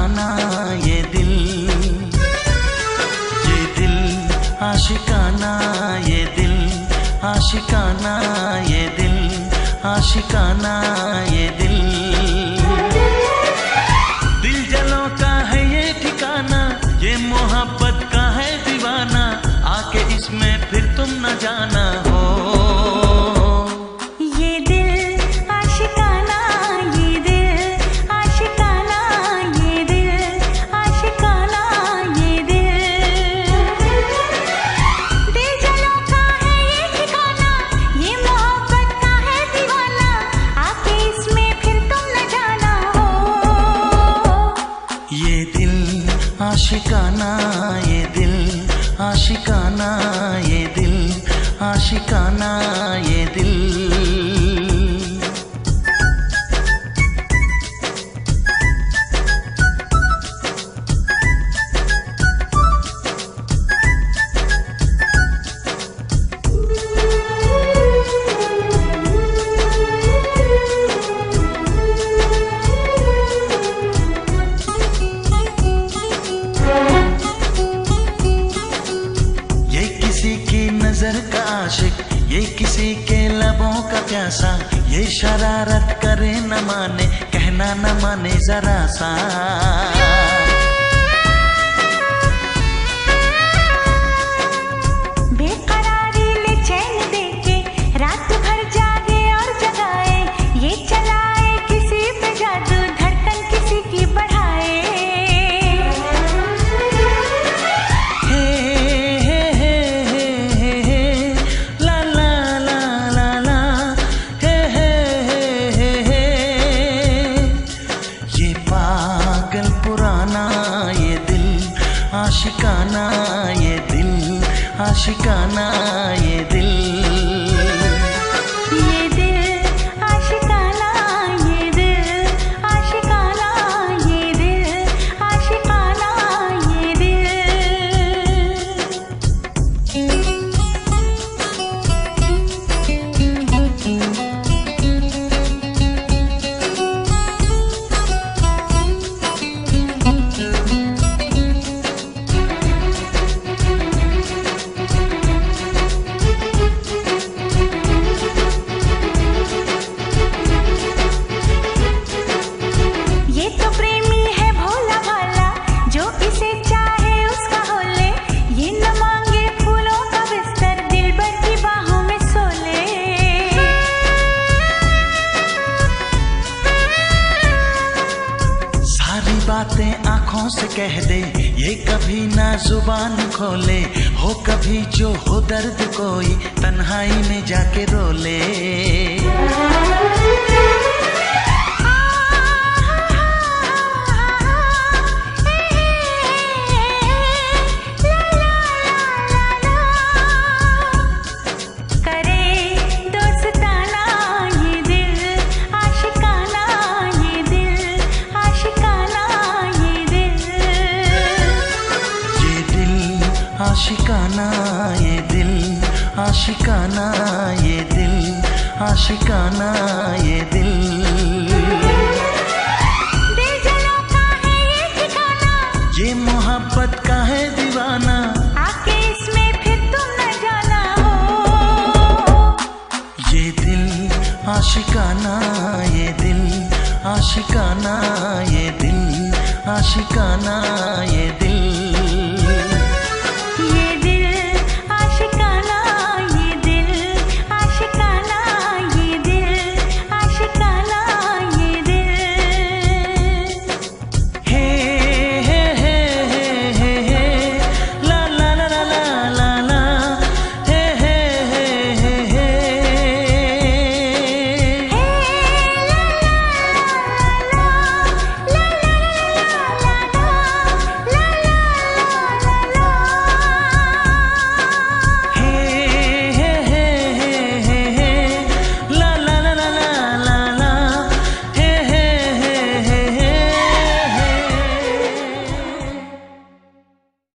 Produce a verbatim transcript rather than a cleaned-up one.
आशिकाना ये दिल, ये दिल आशिकाना ये दिल, आशिकाना ये दिल, आशिकाना ये दिल। दिल जलों का है ये ठिकाना, ये मोहब्बत का है दीवाना, आके इसमें फिर तुम न जाना हो। आशिकाना ये दिल, आशिकाना ये दिल, आशिकाना ये दिल। नजर का आशिक, ये किसी के लबों का प्यासा, ये शरारत करे न माने, कहना न माने जरा सा। बेकरारी ले चैन देके रात भर जागे और जगाए, ये चलाए किसी पे जादू, धड़कन किसी की बढ़ाए। आशिकाना ये दिल, आशिकाना ये दिल। ये दिल आशिकाना ये दिल, आशिकाना ये दिल, आशिकाना ये दिल। बातें आंखों से कह दे, ये कभी ना जुबान खोले, हो कभी जो हो दर्द कोई तन्हाई में जाके रो ले। आशिकाना ये दिल, आशिकाना ये दिल, आशिकाना ये दिल। दिल जलों का है ये ठिकाना, ये मोहब्बत का है दीवाना, आके इसमें फिर तुम न जाना हो। ये दिल आशिकाना ये दिल, आशिकाना ये दिल, आशिकाना ये दिल।